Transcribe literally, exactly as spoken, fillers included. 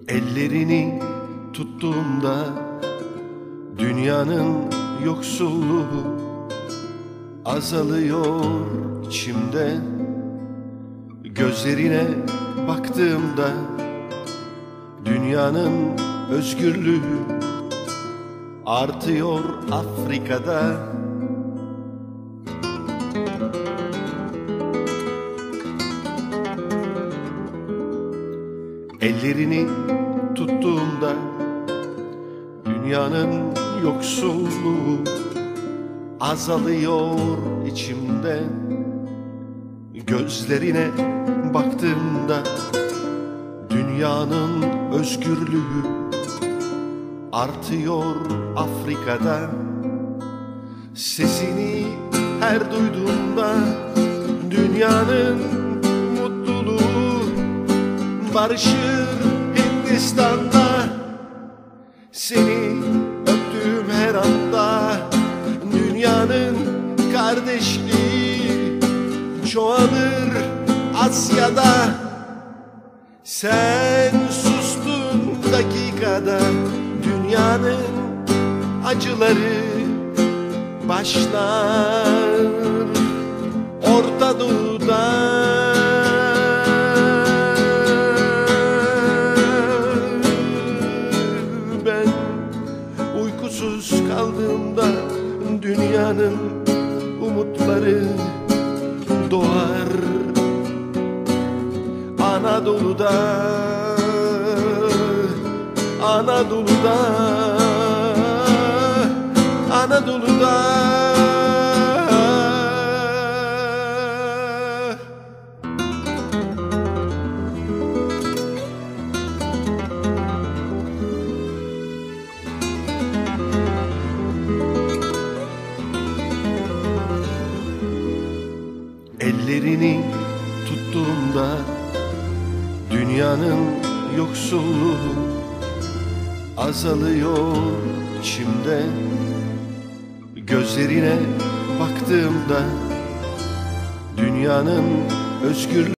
Ellerini tuttuğumda dünyanın yoksulluğu azalıyor içimde. Gözlerine baktığımda dünyanın özgürlüğü artıyor Afrika'da. Ellerini tuttuğumda dünyanın yoksulluğu azalıyor içimde. Gözlerine baktığımda dünyanın özgürlüğü artıyor Afrika'da. Sesini her duyduğumda dünyanın mutluluğu barışır Hindistan'da. Seni öptüğüm her anda dünyanın kardeşliği çoğalır Asya'da. Sen sustun dakikada dünyanın acıları başlar Orta Doğu'da. Ben uykusuz kaldığımda dünyanın umutları doğar Anadolu'da, Anadolu'da, Anadolu'da. Ellerini tuttuğumda dünyanın yoksulluğu azalıyor içimde. Gözlerine baktığımda dünyanın özgürlüğü